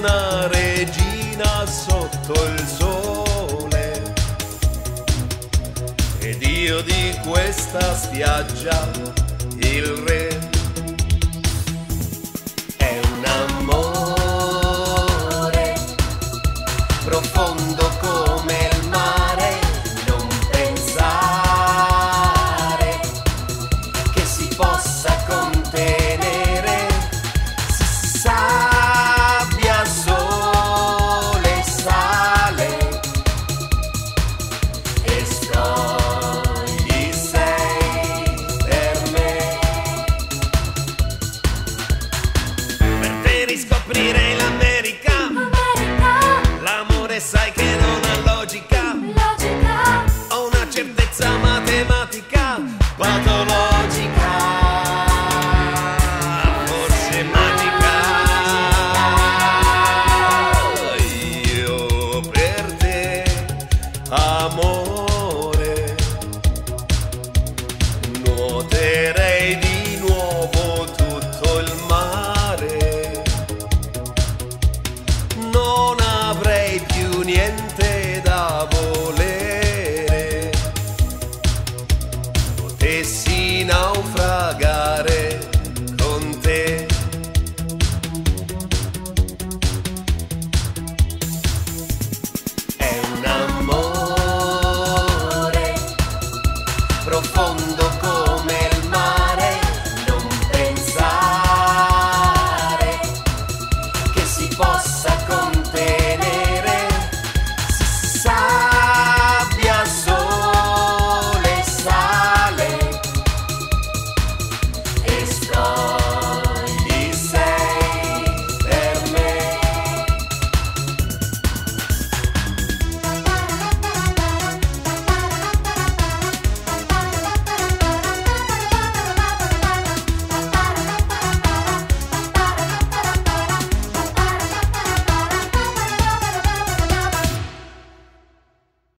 una regina sotto il sole, ed io di questa spiaggia il re. È un amore profondo come il mare, non pensare che si possa contenere. Sabbia, sole, sale e scogli sei per me. Per te riscoprire l'America, l'amore sai che non ha logica, ho una certezza matematica patologica, forse magica. Io per te, amore, nuoterei di nuovo tutto il mare, non avrei più niente